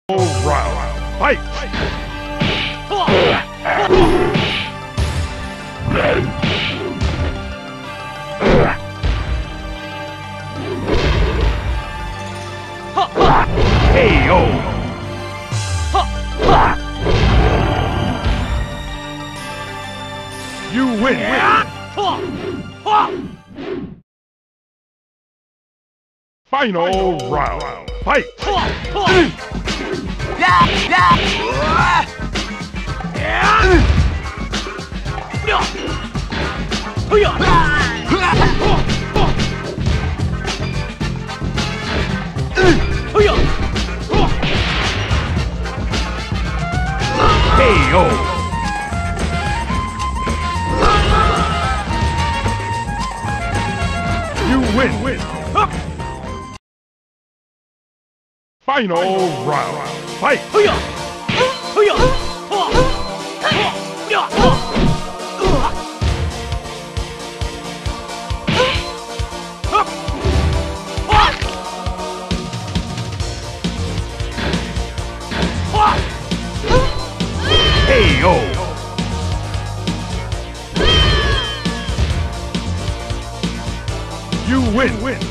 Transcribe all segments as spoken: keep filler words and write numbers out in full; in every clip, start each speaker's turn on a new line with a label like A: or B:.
A: round. Fight! K O! You win! Final round. Fight! K O! You win! win. Final round. Fight! K O! You win! win.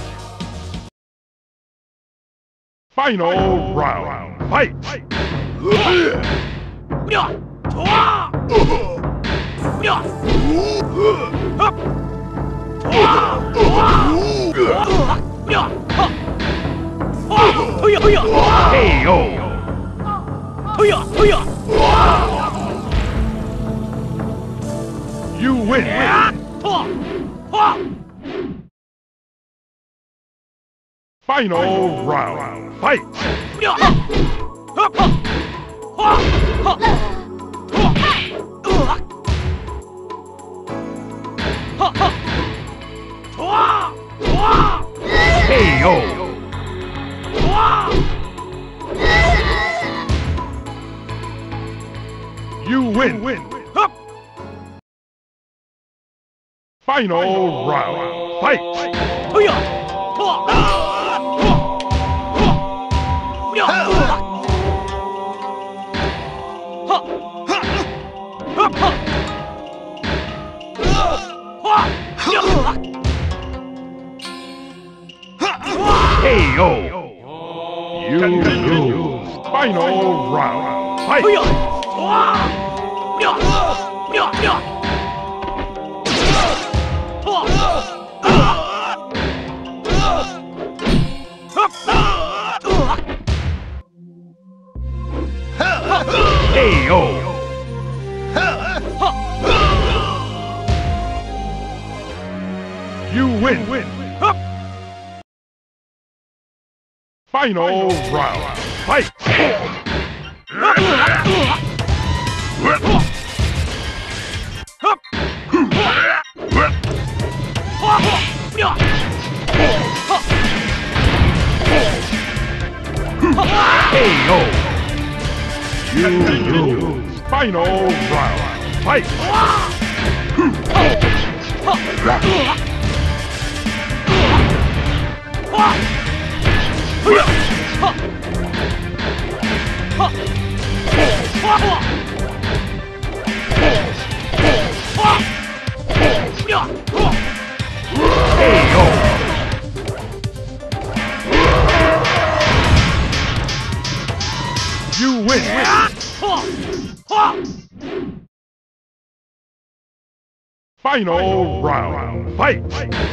A: Final round. Fight! K O! You win! Final round. Fight! K O! You win! win. Final round. Fight! K O! You lose! Final round. Fight! K O! You win! win. Final round. Fight! K O! You lose! Final round. Fight! K O! You win! Final round. Fight!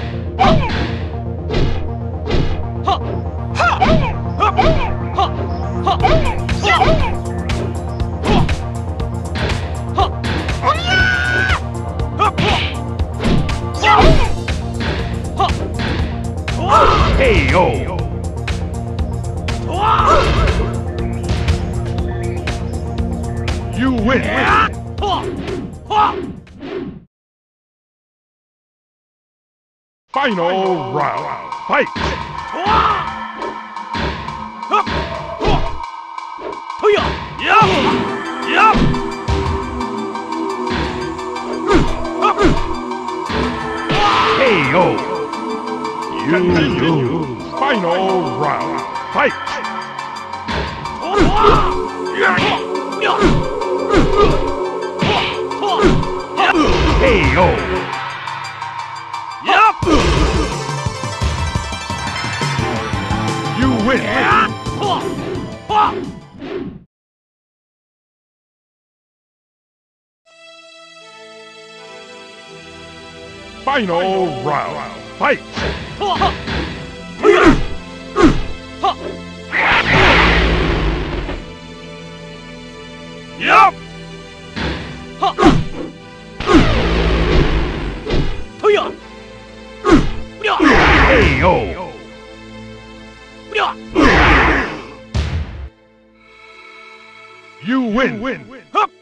A: K O! You win! Final round. Fight! K O! You lose! Final round. Fight! O.
B: Yup!
A: You win.
B: Yeah! Huh! Huh!
A: Final round. Fight.
B: Huh! Huh! Huh!
A: Yup.
B: Huh! Hiya! Yeah!
A: K O.
B: Yeah!
A: You win.
B: Hup!